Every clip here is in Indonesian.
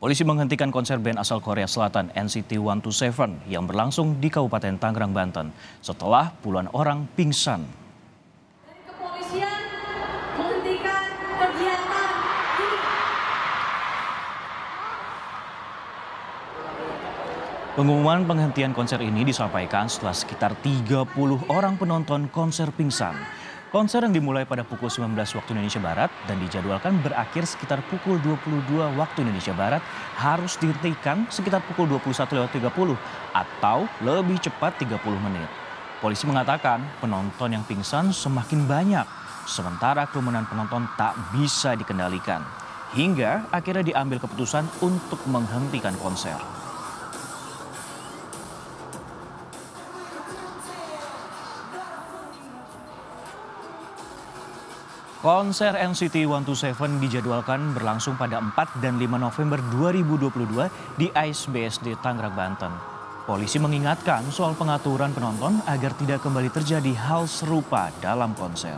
Polisi menghentikan konser band asal Korea Selatan NCT 127 yang berlangsung di Kabupaten Tangerang, Banten setelah puluhan orang pingsan. Kepolisian menghentikan kegiatan ini. Pengumuman penghentian konser ini disampaikan setelah sekitar 30 orang penonton konser pingsan. Konser yang dimulai pada pukul 19 waktu Indonesia Barat dan dijadwalkan berakhir sekitar pukul 22 waktu Indonesia Barat harus dihentikan sekitar pukul 21.30 atau lebih cepat 30 menit. Polisi mengatakan penonton yang pingsan semakin banyak, sementara kerumunan penonton tak bisa dikendalikan. Hingga akhirnya diambil keputusan untuk menghentikan konser. Konser NCT 127 dijadwalkan berlangsung pada 4 dan 5 November 2022 di AIS BSD Tangerang, Banten. Polisi mengingatkan soal pengaturan penonton agar tidak kembali terjadi hal serupa dalam konser.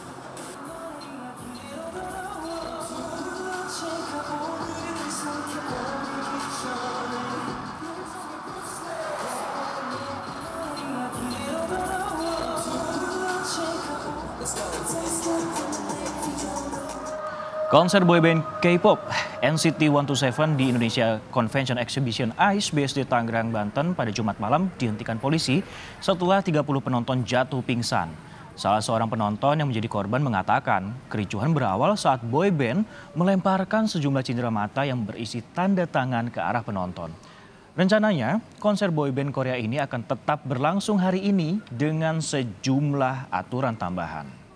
Konser boyband K-pop NCT 127 di Indonesia Convention Exhibition AIS BSD Tangerang, Banten pada Jumat malam dihentikan polisi setelah 30 penonton jatuh pingsan. Salah seorang penonton yang menjadi korban mengatakan kericuhan berawal saat boyband melemparkan sejumlah cindera mata yang berisi tanda tangan ke arah penonton. Rencananya konser boyband Korea ini akan tetap berlangsung hari ini dengan sejumlah aturan tambahan.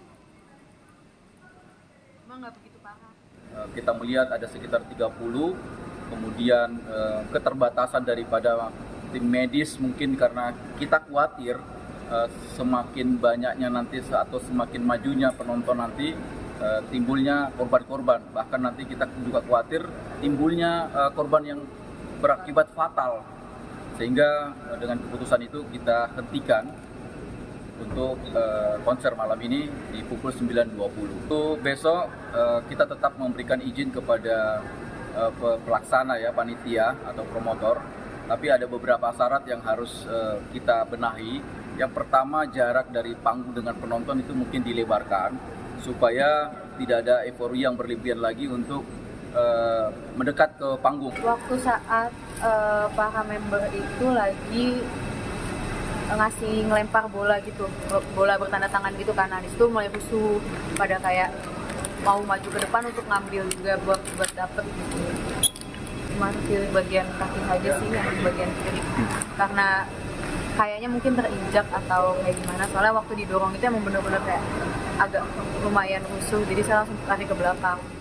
Kita melihat ada sekitar 30, kemudian keterbatasan daripada tim medis mungkin karena kita khawatir semakin banyaknya nanti atau semakin majunya penonton nanti timbulnya korban-korban. Bahkan nanti kita juga khawatir timbulnya korban yang berakibat fatal. Sehingga dengan keputusan itu kita hentikan untuk konser malam ini di pukul 9.20. Untuk besok kita tetap memberikan izin kepada pelaksana ya, panitia atau promotor. Tapi ada beberapa syarat yang harus kita benahi. Yang pertama, jarak dari panggung dengan penonton itu mungkin dilebarkan supaya tidak ada euforia yang berlebihan lagi untuk mendekat ke panggung. Waktu saat para member itu lagi ngelempar bola gitu, bola bertanda tangan gitu kan, di situ mulai rusuh pada kayak mau maju ke depan untuk ngambil juga buat dapet gitu. Cuma di bagian kaki saja sih, yang di bagian kiri, karena kayaknya mungkin terinjak atau kayak gimana, soalnya waktu didorong itu emang bener-bener kayak agak lumayan rusuh, jadi saya langsung lari ke belakang.